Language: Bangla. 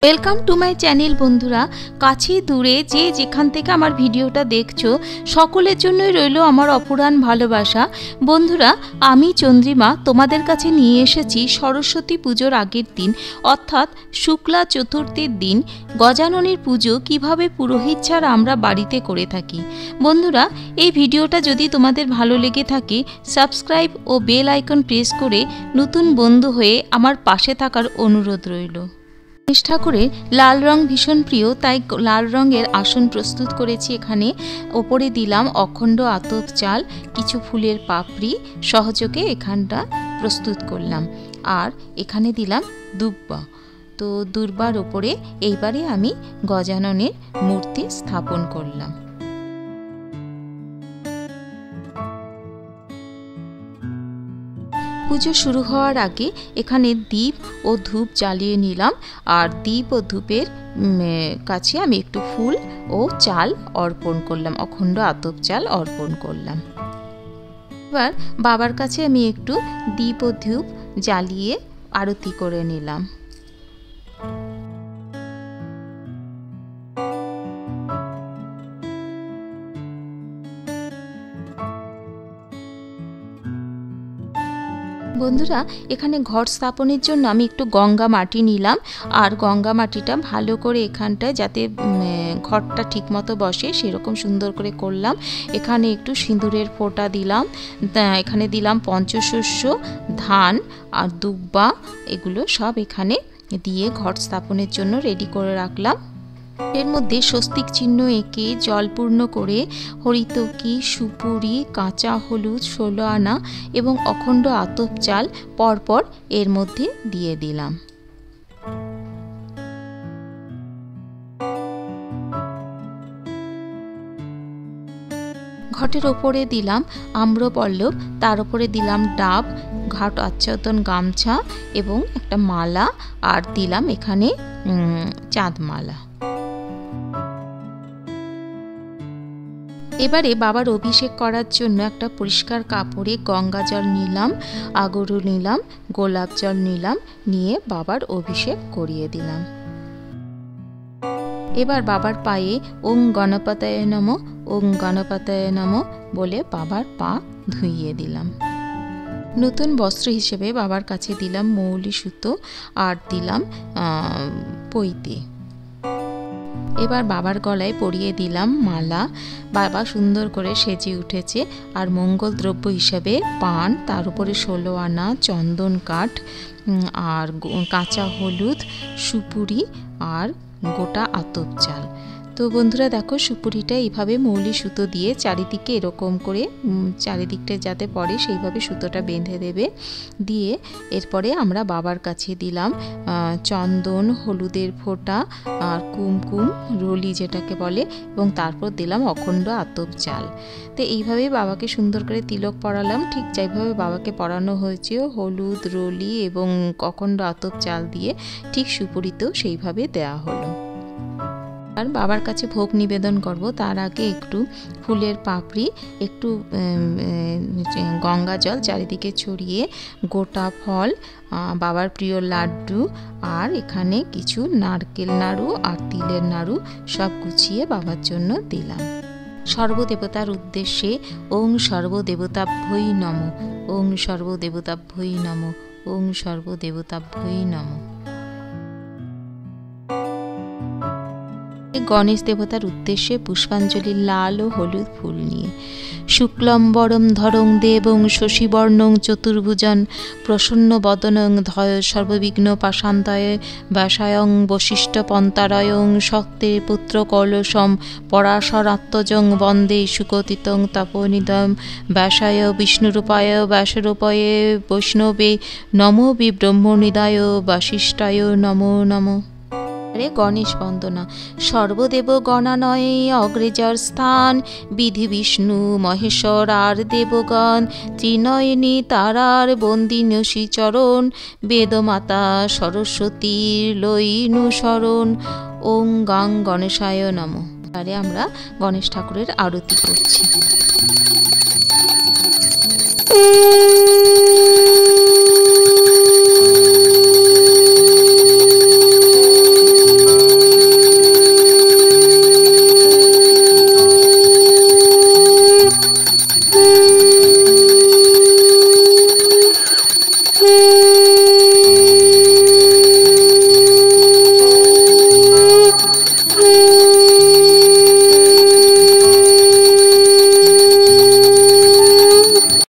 वेलकम टू माई चैनल बंधुरा काछे दूरे जे जेखान थेके आमार भिडियोटा देखछो सकलेर जोन्नोई रइलो आमार अपुरान भालोबासा। बंधुरा आमी चंद्रिमा तोमादेर काछे निये एसेछि सरस्वती पुजोर आगेर दिन अर्थात शुक्ला चतुर्थीर दिन गजाननेर पुजो किभाबे पुरोहित छाड़ा आमरा बाड़ीते करे थाकि। बंधुरा এই ভিডিওটা যদি তোমাদের ভালো লেগে থাকে সাবস্ক্রাইব ও বেল আইকন প্রেস করে নতুন বন্ধু হয়ে আমার পাশে থাকার অনুরোধ রইল। गणेश ठाकुरेर लाल रंग भीषण प्रिय ताई लाल रंगेर आसन प्रस्तुत करेछि। एखाने ओपरे दिलाम अखंड आतप चाल किछु फुलेर पापड़ी सहयोगे एखानटा प्रस्तुत करलाम और एखाने दिलाम दुब्बा। तो दुर्বার ओपरे एइबारे आमी गजाननेर मूर्ति स्थापन करलाम। पुजो शुरू होवार आगे एखाने दीप और धूप जालिए निलाम और दीप और धूपेर काछे आमी एकटु फुल और चाल अर्पण करलाम, अखंड आतप चाल अर्पण करलाम। एबार बाबार काछे आमी एकटु दीप और धूप जालिए आरती करे निलाम। बंधुरा एखाने घर स्थापनेर जोन्नो आमी एकटु गंगा माटी निलाम और गंगा माटीटा भालो करे एखानटाय जाते घरटा ठीकमतो बसे सेरकम सुंदर करे करलाम। एखाने एकटु सिंदूरेर फोटा दिलाम, एखाने दिलाम पंचशस्य धान और दुब्बा एगुलो सब एखाने दिए घर स्थापनेर जोन्नो रेडी करे राखलाम। एर मध्य स्वस्तिक चिन्ह एঁকে जल पूर्ण करे हरितकी सुपुरी काँचा हलुद 16 आना एवं अखंड आतप चाल परपर एर मध्य दिए दिलाम। घटेर ओपरे दिलाम आम्रपल्लव, तार उपरे दिलाम डाब, घाट आच्छादन गामछा एवं एकटा माला और दिलाम एखाने चाँदमाला। एबारे बाबार अभिषेक करार जोन्नो एकटा परिष्कार कापड़े गंगा जल निलाम, आगरु निलाम, गोलाप जल निलाम, निये बाबार अभिषेक करिये दिलाम। एबार बाबार पाये ओम गणपतये नमः ओम गणपतये नमः बोले बाबार पा धुइये दिलाम। नतून वस्त्र हिसेबे बाबार काछे दिलाम मौली सुतो और दिलाम पईते। एबार बाबार गलाय परिये दिलाम माला। बाबा सुंदर करे सेजे उठेছে और मंगल द्रव्य हिसेबे पान, तार उपरे 16 आना चंदन काठ और काँचा हलुद सुपुरी और गोटा आतप चाल। तो बंधुरा देखो सुपुरिटा এইভাবে মৌলি সুতো দিয়ে চারিদিকে এরকম করে চারিদিকটা যাতে পড়ে সেইভাবে সুতোটা বেঁধে দেবে। দিয়ে এরপরে আমরা বাবার কাছে দিলাম চন্দন, হলুদের ফোঁটা আর কুমকুম রলি যেটাকে বলে এবং তারপর দিলাম অখণ্ড আতপ চাল। তো এইভাবেই বাবাকে সুন্দর করে তিলক পরালাম, ঠিক যেভাবে বাবাকে পরানো হয়েছে হলুদ রলি এবং অখণ্ড আতপ চাল দিয়ে ঠিক সুপুরিতেও সেইভাবে দেওয়া হলো। আর বাবার কাছে ভোগ নিবেদন করব তার আগে একটু ফুলের পাপড়ি, একটু গঙ্গা জল চারিদিকে ছড়িয়ে গোটা ফল, বাবার প্রিয় লাড্ডু আর এখানে কিছু নারকেল নাড়ু আর তিলের নাড়ু সব গুছিয়ে বাবার জন্য দিলাম। সর্বদেবতার উদ্দেশ্যে ওং সর্বদেবতাভ্যই নমঃ ওং সর্বদেবতাভ্যই নমঃ ওং সর্বদেবতাভ্যই নমঃ। गणेश देवतार उद्देश्ये पुष्पांजलि लाल और हलुद फुल निये शुक्लम्बरम धरं देवं शशिवर्णं चतुर्भुजं प्रसन्न बदनं धय सर्वविघ्न पाशान्तये व्यासायं वसिष्ठ पंतारायं शक्ते पुत्र कलशं पराशरात्मजं वन्दे सुगतितं तपोनिधं व्यासाय विष्णुरूपाय व्यासरूपाय वैष्णवे नमो ब्रह्मनिधाय वसिष्ठाय नमो नमः। गणेश वंदना सर्वदेव गणानये अग्रेजर स्थान विधि विष्णु महेश्वर आर देवगण त्रिनयनी तारार बंदिनी श्रीचरण वेदमाता सरस्वती लईनु शरण ओं गां गणेशाय नमः। এবারে আমরা গণেশ ঠাকুরের আরতি করছি।